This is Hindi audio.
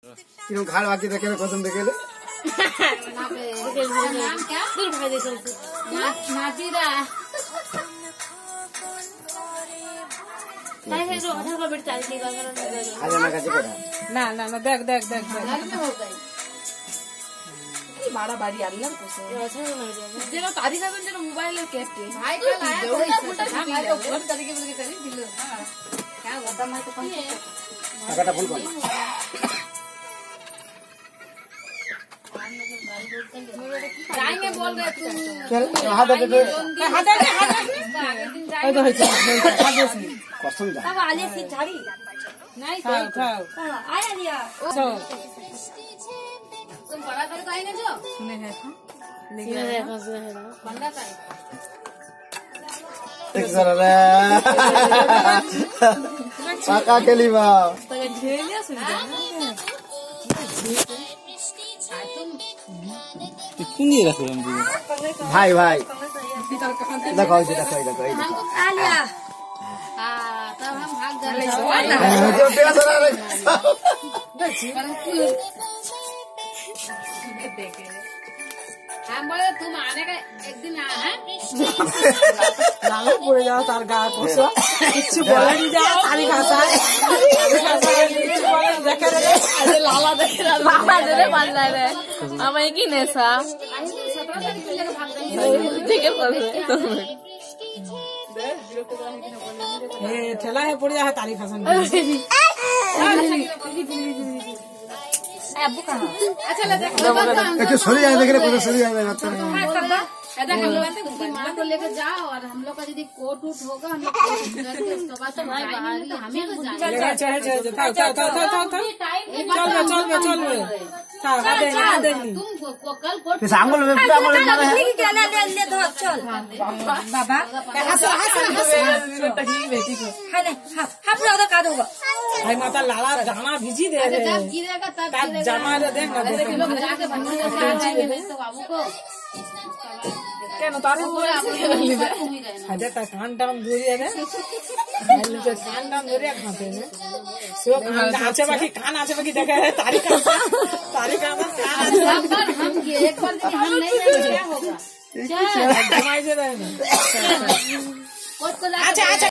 क्यों खाड़ बाकी देखे कसम देखे ले नाम क्या नाजीरा ना ना ना देख देख देख बड़ा बारी अल्लाह को जेना तारीख है जेना मोबाइल में कैप्टे भाई कल आया हमारे ऊपर तरीके बोल के करी दिल क्या होता मैं तो पंच काटा फुल कर जाएंगे बोल रहे तू चल हाथ दे दे कसम जा अब आले से झाड़ी नहीं खाओ आया लिया तुम बड़ा करके आए ना जो सुने हैं बंदा का एक जरा रे पाका केली बा झेलिया सुन कुंजी रखो हम भाई भाई देखो हमको खा लिया तब हम भाग गए जो तेरा सरा रे हम बोले तुम आने का एक दिन आना लाला पड़े जाओ तार गा कोसो कुछ बोले नहीं जाओ तारी खाता है देखे रे अरे लाला देखे मामा दे पाल रे हम एक ही नेसा 17 तारीख को लेकर भाग गए ठीक है बोल ए ठेला है पड़ जाए तारी खासन अच्छा ले देख एक सरी जाए देख रे कोई सरी जाए मत माँ को लेकर जाओ और हम लोग का यदि कोट उट होगा हम लोग उसके बाद तो हमें तो जाएंगे चल तुम कल कोट सांगल में पूरा बोले मारे है बाबा भाई माता लाला जामा भिजी दे जब गिरेगा तब जमा दे देख ना जाके तो बाबू को क्या ना तारे अरे ता कान टाम दूरी है ना तो कान टाम दूरी खाते हैं सो कान आचे बाकी देखा है तारी का हम एक बार हम नहीं क्या होगा जमाई से रहना अच्छा